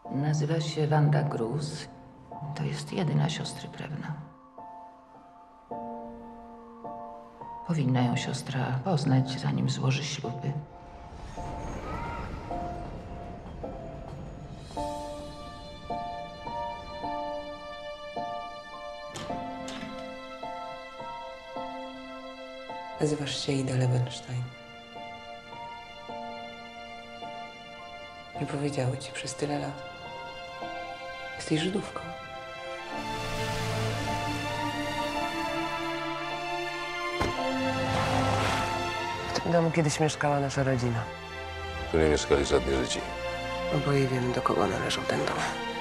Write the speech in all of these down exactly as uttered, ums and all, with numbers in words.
Nazywa się Wanda Gruz. To jest jedyna siostry krewna. Powinna ją siostra poznać, zanim złoży śluby. Nazywasz się Ida Lewenstein. Nie powiedziały ci przez tyle lat. Jesteś Żydówką. W tym domu kiedyś mieszkała nasza rodzina. Tu nie mieszkali żadni Żydzi. Oboje wiemy, do kogo należał ten dom.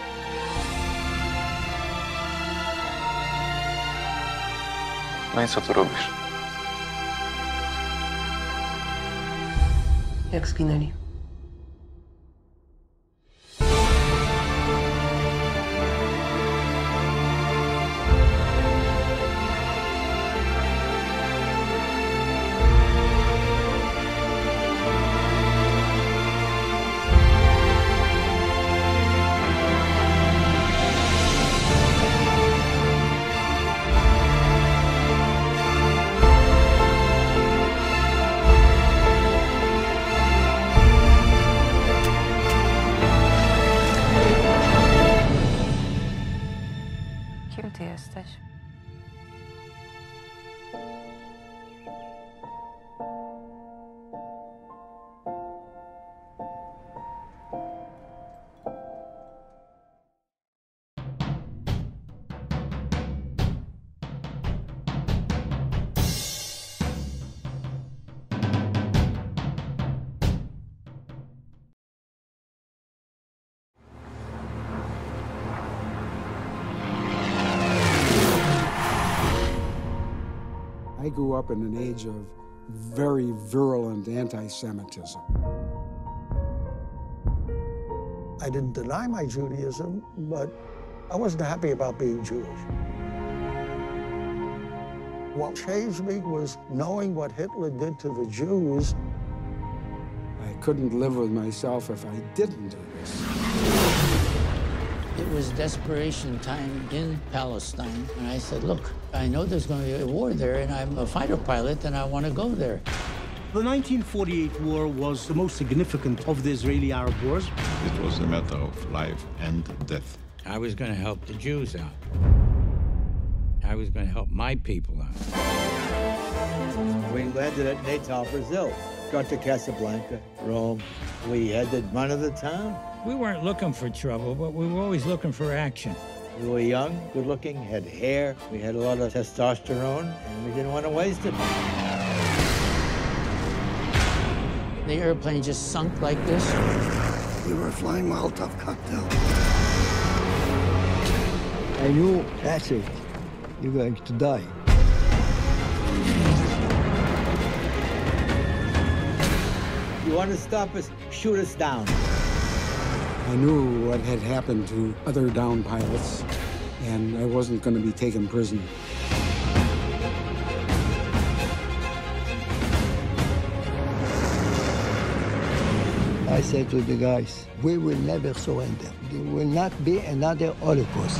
No i co tu robisz? Jak zginęli? Kim ty jesteś? I grew up in an age of very virulent anti-Semitism. I didn't deny my Judaism, but I wasn't happy about being Jewish. What changed me was knowing what Hitler did to the Jews. I couldn't live with myself if I didn't do this. It was desperation time in Palestine, and I said, look, I know there's going to be a war there, and I'm a fighter pilot, and I want to go there. The nineteen forty-eight war was the most significant of the Israeli-Arab wars. It was a matter of life and death. I was going to help the Jews out. I was going to help my people out. We landed at Natal, Brazil, got to Casablanca, Rome. We had the run of the town. We weren't looking for trouble, but we were always looking for action. We were young, good-looking, had hair. We had a lot of testosterone, and we didn't want to waste it. The airplane just sunk like this. We were flying Molotov cocktail. I knew, that's it. You're going to die. You want to stop us? Shoot us down. I knew what had happened to other downed pilots, and I wasn't going to be taken prisoner. I said to the guys, we will never surrender. There will not be another Holocaust.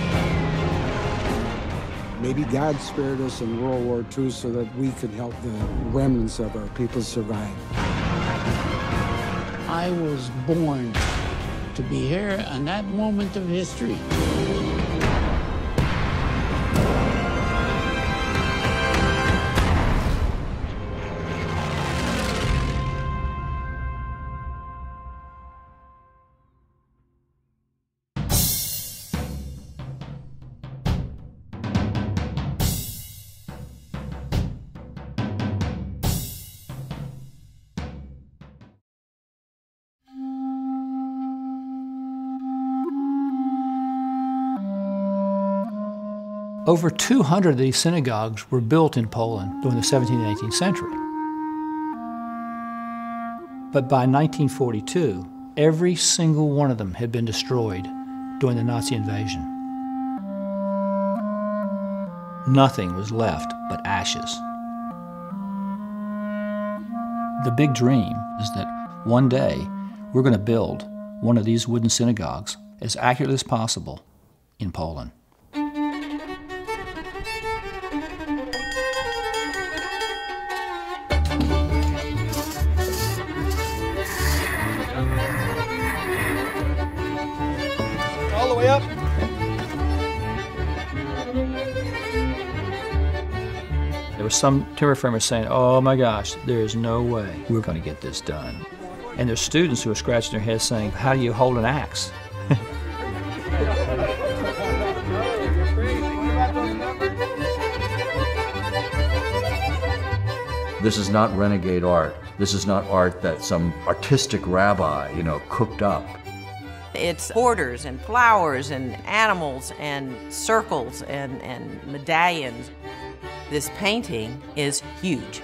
Maybe God spared us in World War Two so that we could help the remnants of our people survive. I was born to be here in that moment of history. Over two hundred of these synagogues were built in Poland during the seventeenth and eighteenth century. But by nineteen forty-two, every single one of them had been destroyed during the Nazi invasion. Nothing was left but ashes. The big dream is that one day we're going to build one of these wooden synagogues as accurately as possible in Poland. All the way up. There was some timber framers saying, oh my gosh, there is no way we're going to get this done. And there's students who are scratching their heads saying, how do you hold an axe? This is not renegade art. This is not art that some artistic rabbi, you know, cooked up. It's borders and flowers and animals and circles and, and medallions. This painting is huge.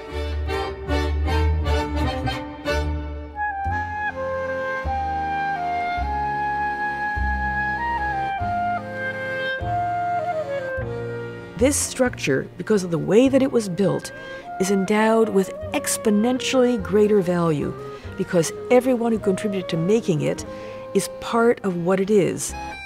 This structure, because of the way that it was built, is endowed with exponentially greater value because everyone who contributed to making it is part of what it is.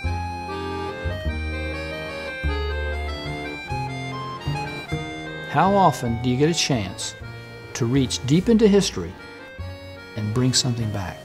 How often do you get a chance to reach deep into history and bring something back?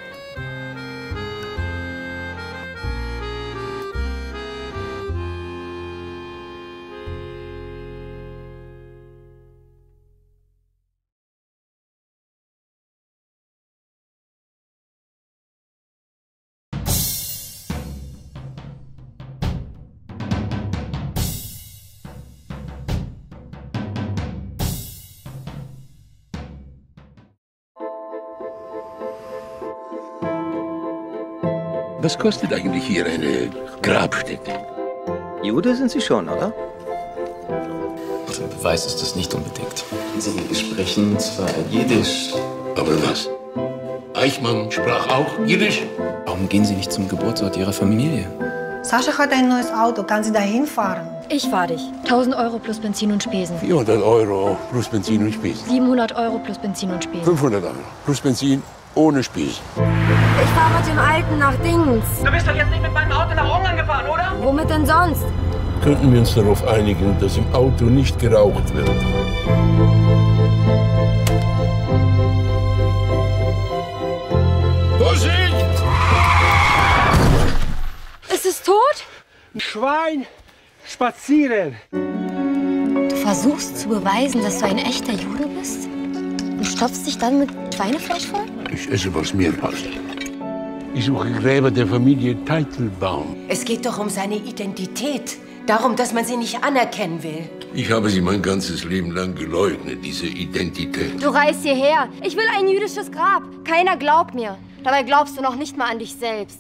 Was kostet eigentlich hier eine Grabstätte? Jude sind Sie schon, oder? Ein Beweis ist das nicht unbedingt. Sie sprechen zwar Jiddisch. Aber was? Eichmann sprach auch Jiddisch? Warum gehen Sie nicht zum Geburtsort Ihrer Familie? Sascha hat ein neues Auto. Kann sie dahin fahren? Ich fahr dich. tausend Euro plus Benzin und Spesen. vierhundert Euro plus Benzin und Spesen. siebenhundert Euro plus Benzin und Spesen. fünfhundert Euro plus Benzin ohne Spesen. Ich fahr mit dem Alten nach Dings. Du bist doch jetzt nicht mit meinem Auto nach Ungarn gefahren, oder? Womit denn sonst? Könnten wir uns darauf einigen, dass im Auto nicht geraucht wird? Vorsicht! Ist es tot? Ein Schwein spazieren. Du versuchst zu beweisen, dass du ein echter Jude bist? Und stopfst dich dann mit Schweinefleisch voll? Ich esse, was mir passt. Ich suche Gräber der Familie Teitelbaum. Es geht doch um seine Identität. Darum, dass man sie nicht anerkennen will. Ich habe sie mein ganzes Leben lang geleugnet, diese Identität. Du reist hierher. Ich will ein jüdisches Grab. Keiner glaubt mir. Dabei glaubst du noch nicht mal an dich selbst.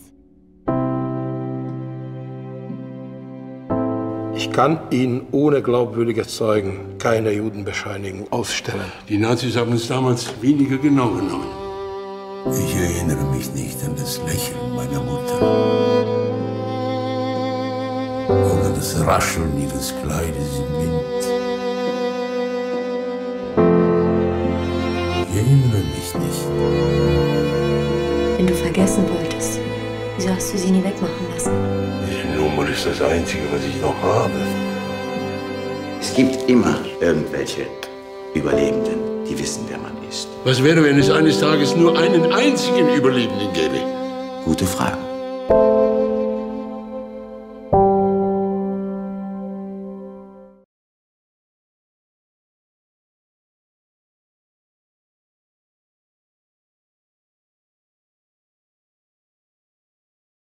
Ich kann Ihnen ohne glaubwürdige Zeugen keine Judenbescheinigung ausstellen. Die Nazis haben uns damals weniger genau genommen. Ich erinnere mich nicht an das Lächeln meiner Mutter. Oder das Rascheln ihres Kleides im Wind. Ich erinnere mich nicht. Wenn du vergessen wolltest, wieso hast du sie nie wegmachen lassen? Die Nummer ist das Einzige, was ich noch habe. Es gibt immer irgendwelche Überlebenden, die wissen, wer man ist. Was wäre, wenn es eines Tages nur einen einzigen Überlebenden gäbe? Gute Frage.